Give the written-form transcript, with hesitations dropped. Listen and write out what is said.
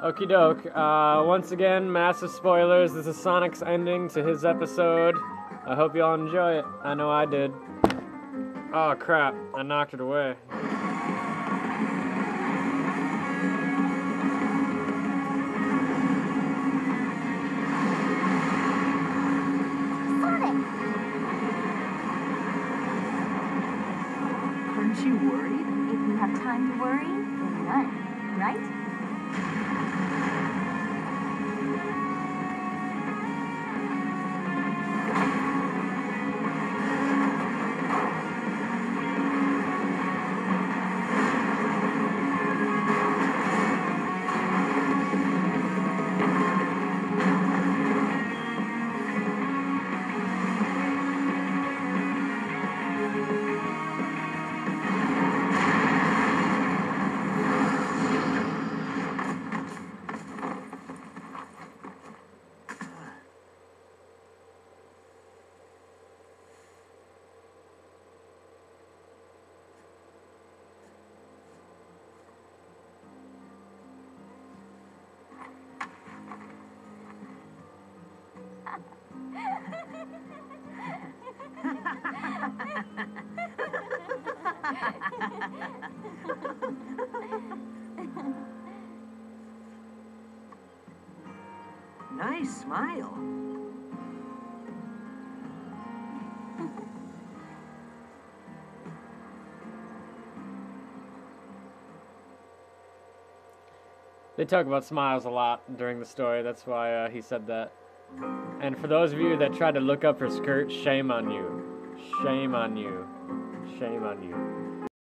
Okie doke. Once again, massive spoilers. This is Sonic's ending to his episode. I hope you all enjoy it. I know I did. Oh crap, I knocked it away. Sonic! Aren't you worried? If you have time to worry, then none, right? Nice smile. They talk about smiles a lot during the story. That's why he said that. And for those of you that tried to look up her skirt, shame on you. Shame on you. Shame on you.